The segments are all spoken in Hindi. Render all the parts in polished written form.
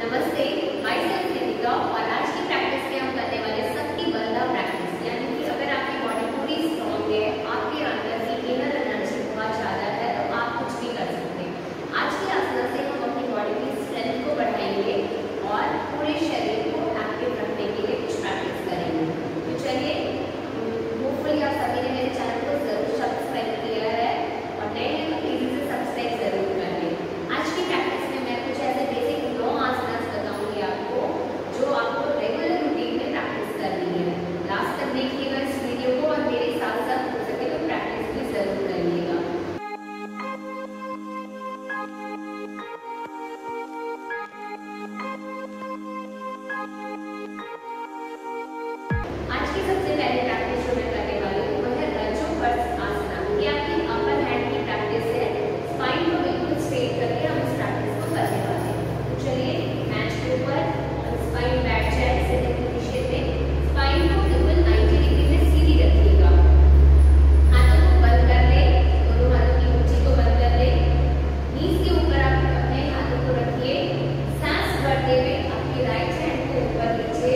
नमस्ते, माय सेल्फ निकिता और आज की प्रैक्टिस में हम करने वाले सबकी बंधा प्रैक्टिस, यानी कि अगर आपकी बॉडी पूरी स्ट्रॉन्ग है, आपके अंदर की इनर एनर्जी बहुत ज़्यादा है तो आप कुछ भी कर सकते हैं। आज की आसना से हम अपनी बॉडी की स्ट्रेंथ को बढ़ाएंगे और पूरे शरीर को एक्टिव रखने के लिए कुछ प्रैक्टिस करेंगे। तो चलिए, होपफुली आप सभी ने मेरे चैनल को जरूर सब्सक्राइब किया है और नए हैं तो प्लीज इसे सब्सक्राइब जरूर कर लें। आज की प्रैक्टिस में मैं कुछ ऐसे बेसिक 9 आसनास बताऊंगी आपको जो आपको रेगुलर रूटीन में प्रैक्टिस करनी है। लास्ट तक देखिएगा इस वीडियो को और मेरे साथ साथ हो सके तो प्रैक्टिस भी जरूर करिएगा। आज की सबसे पहले प्रैक्टिस जो मैं करने वाली हूँ वह है रज्जुपर्स आसना। ये आपकी अपर हैंड की प्रैक्टिस है। स्पाइन को बिल्कुल स्ट्रेट करके हम इस प्रैक्टिस को करने वाले हैं। तो चलिए, मैच के ऊपर स्पाइन बैठ जाए सीधे पोजीशन में। स्पाइन को बिल्कुल 90 डिग्री में सीधी रखिएगा। हाथों को बंद कर ले, दोनों हाथों की मुट्ठी को बंद कर ले। नीज के ऊपर आप अपने हाथों को रखिए। सांस भरते हुए अपनी राइट हैंड को ऊपर लीजिए।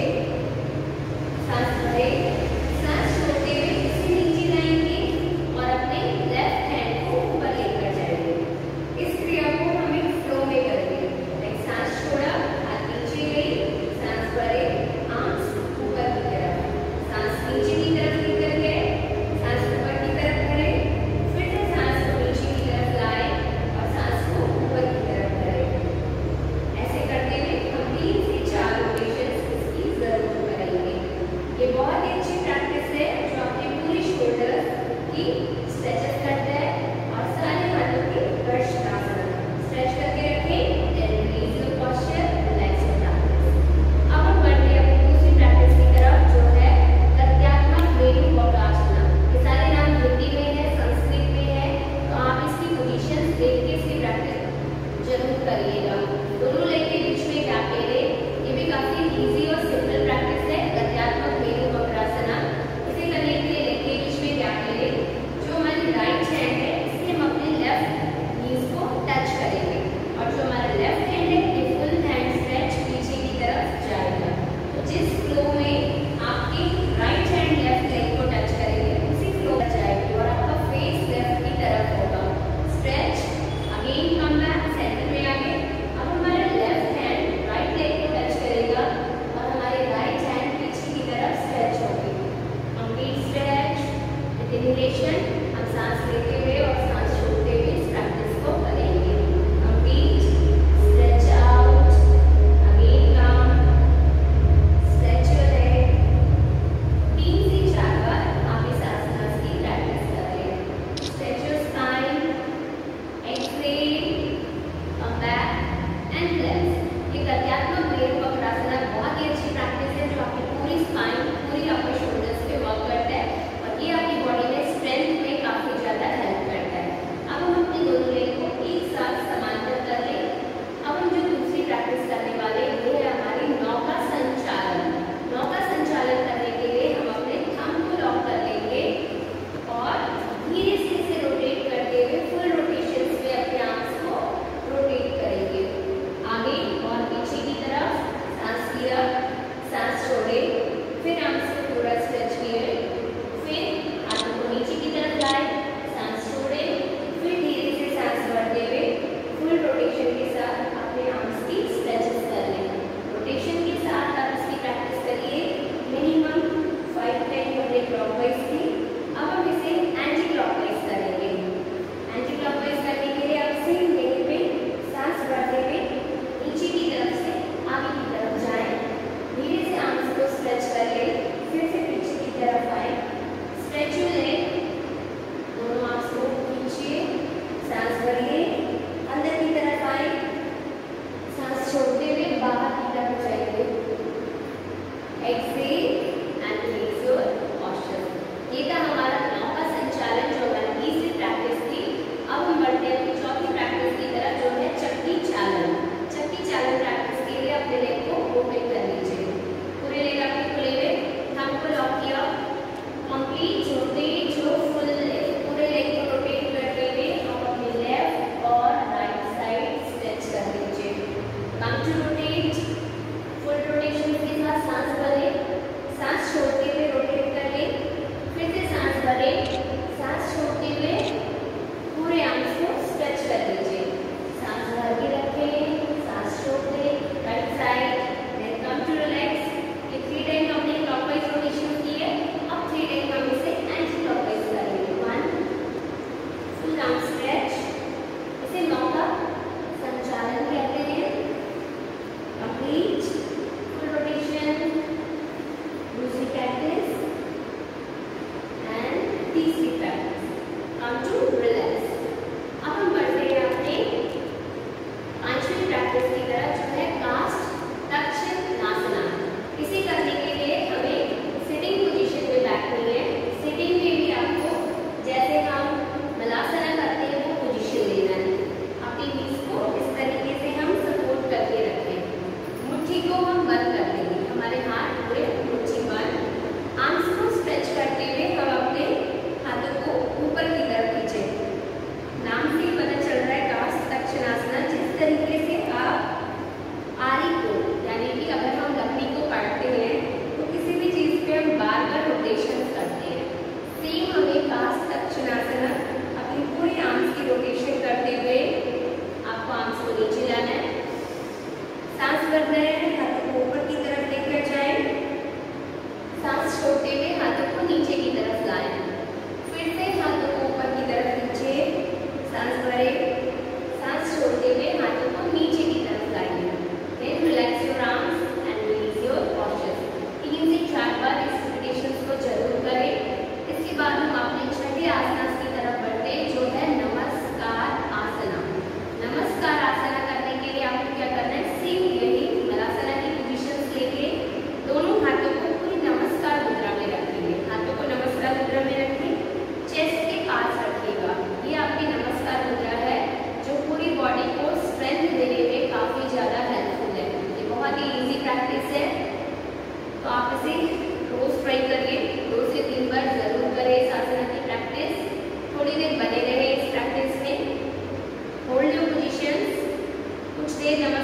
सांस भरे, सांस छोड़ते हुए इसे नीचे लाएंगे और अपने लेफ्ट हैंड को ऊपर लेकर जाएंगे। इस क्रिया को हमें फ्लो में करेंगे। एक सांस छोड़ा, हाथ नीचे गई, सांस भरे, आर्म्स ऊपर की तरफ, सांस नीचे की तरफ लेकर गए, सांस ऊपर की तरफ करें, फिर से सांस को नीचे की तरफ लाए और सांस को ऊपर की तरफ करें। ऐसे करते हुए हम 3 से 4 रोटेशंस इसकी जरूर करेंगे। ये बहुत ही अच्छी प्रैक्टिस है जो आपके पूरी शोल्डर की स्ट्रेचेस करता है और सारे हाथों की वर्षासन स्ट्रेच करके रखें। Then release your posture, relax your practice. अब हम बढ़ते हैं अपनी दूसरी प्रैक्टिस की तरफ जो है प्रत्यात्मक वेणुवक्रासना। ये सारे नाम हिंदी में है, संस्कृत में है, तो आप इसकी पोजीशंस देख के इसकी प्रैक्टिस जरूर करिएगा। दोनों लेग के बीच में गैप ले लें। ये भी काफी इजी और सिंपल प्रैक्टिस है, प्रत्यात्मक वेणुवक्रासना। इसे करने के लिए लेग के बीच में गैप ले लें। जो हमारी राइट हैंड है इससे हम अपने लेफ्ट नीज को टच करेंगे और जो हमारा लेफ्ट हैंड है ये फुल हैंड स्ट्रेच पीछे की तरफ जाएगा। तो जिस फ्लो में आपकी राइट हैंड लेफ्ट लेग को टच करेंगे उसी फ्लो में जाएगी और आपका फेस लेफ्ट की तरफ होगा। Stretch, again come back, centre में आगे। अब हमारा लेफ्ट हैंड राइट लेग को टच करेगा और हमारे राइट हैंड पीछे की तरफ स्ट्रेच होगी। Complete stretch with inhalation. हम सांस लेते हुए और सांस छोड़ते हुए इस प्रैक्टिस को करेंगे। Complete stretch out, again come, stretch your leg. 3 से 4 बार आप इस आसना की प्रैक्टिस करें। Stretch your spine, exhale, come back and relax. ये प्रत्यात्मक वेणुवक्रासना बहुत ही अच्छी प्रैक्टिस है जो आपकी पूरी स्पाइन, पूरी अपर शोल्डर्स पे वर्क करता है और ये आपकी बॉडी में स्ट्रेंथ में काफी ज्यादा हेल्प करता है। अब हम अपने दोनों लेग को एक साथ समांतर कर लें। अब हम जो दूसरी प्रैक्टिस करने वाले हैं वो है हमारी नौका संचालन। नौका संचालन करने के लिए हम अपने थंब को लॉक कर लेंगे और धीरे से इसे रोटेट करते हुए फुल रोटेशंस में अपने आर्म्स को रोटेट करेंगे आगे और पीछे की तरफ। सांस लिया, सांस छोड़े, फिर आर्म्स को पूरा स्ट्रेच किए, फिर हाथों को नीचे की तरफ लाए, सांस छोड़े, फिर धीरे से सांस भरते हुए फुल रोटेशन के साथ अपने आर्म्स की स्ट्रेचेस कर लें। रोटेशन के साथ आप इसकी प्रैक्टिस करिए मिनिमम 5-10 घंटे क्लॉकवाइज की। अब हम इसे एंटी क्लॉकवाइज करेंगे। एंटी क्लॉकवाइज करने के लिए आप सेम लेग पे सांस भरते हुए नीचे की तरफ से आगे की तरफ जाएं, धीरे से आर्म्स को स्ट्रेच कर ले, फिर से पीछे की तरफ आए, स्ट्रेच योर लेग, दोनों आर्म्स को खींचिए, सांस भरिए, अंदर की तरफ आए, सांस छोड़ते हुए बाहर की तरफ जाइए। Exhale and release your posture. ये था हमारा नौका संचालन जो हमारी तीसरी प्रैक्टिस थी। अब हम बढ़ते हैं अपनी चौथी प्रैक्टिस की तरफ जो है चक्की चालन। चक्की चालन प्रैक्टिस के लिए अपने लेग को ओपन कर लीजिए। पूरे लेग आपके खुले हुए, थंब को लॉक किया, कंप्लीट रोटेट जो फुल पूरे लेग को रोटेट करते हुए आप अपने लेफ्ट और राइट साइड स्ट्रेच कर लीजिए। कम टू रोटेट,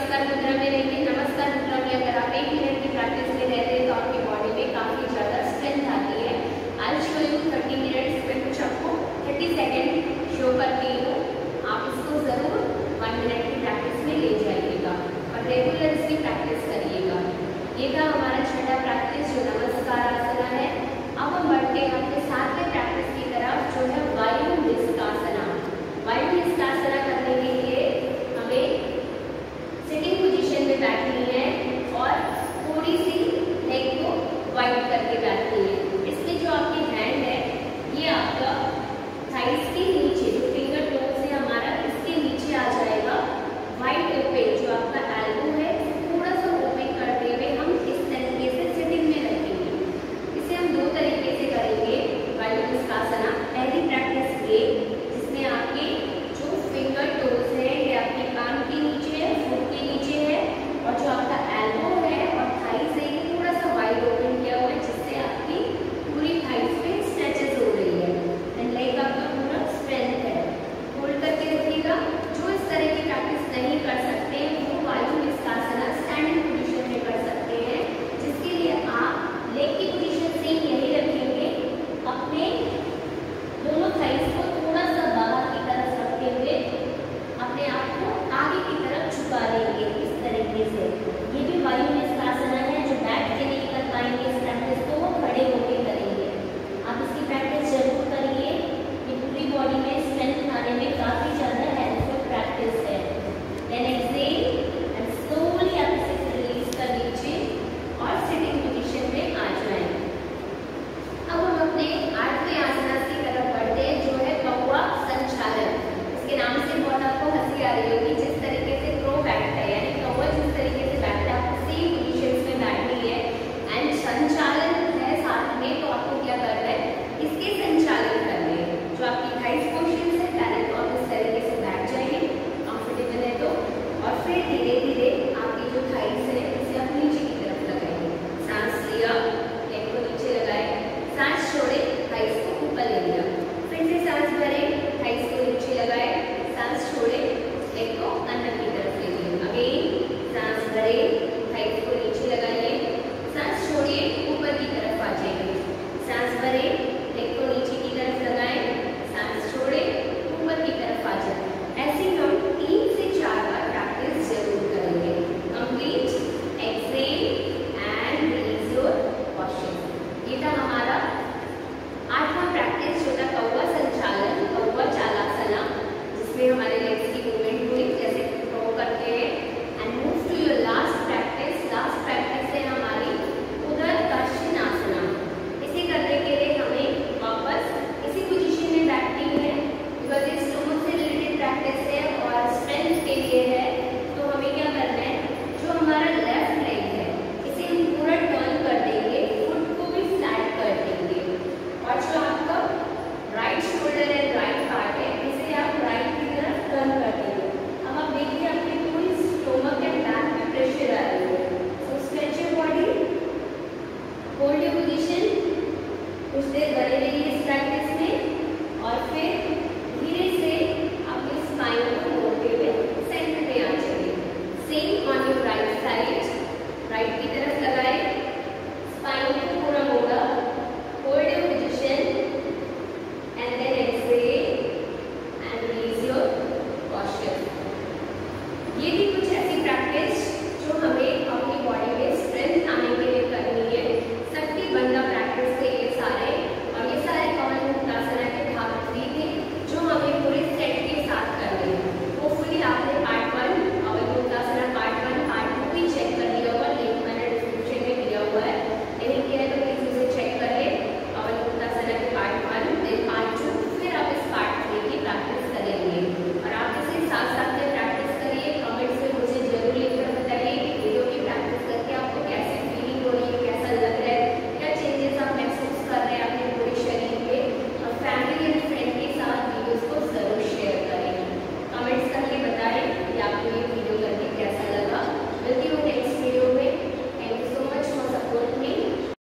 नमस्कार मुद्रा में रहेंगे। नमस्कार मुद्रा में अगर आप 1 मिनट की प्रैक्टिस में रहते हैं तो आपकी बॉडी में काफी ज्यादा स्ट्रेंथ आती है। आई शो यू 30 मिनट्स में कुछ आपको 30 सेकेंड शो करती